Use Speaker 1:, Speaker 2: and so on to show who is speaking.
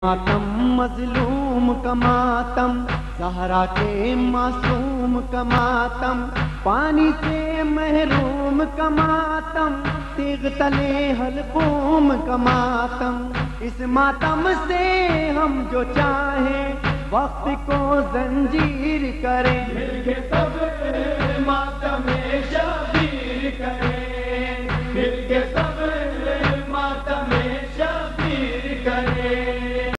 Speaker 1: मातम मजलूम का मातम, ज़हरा के मासूम का मातम, पानी से महरूम का मातम, तीग तले हलकूम का मातम। इस मातम से हम जो चाहें वक्त को जंजीर करें,
Speaker 2: मिलके सब मातम शबीर करें, मिलके सब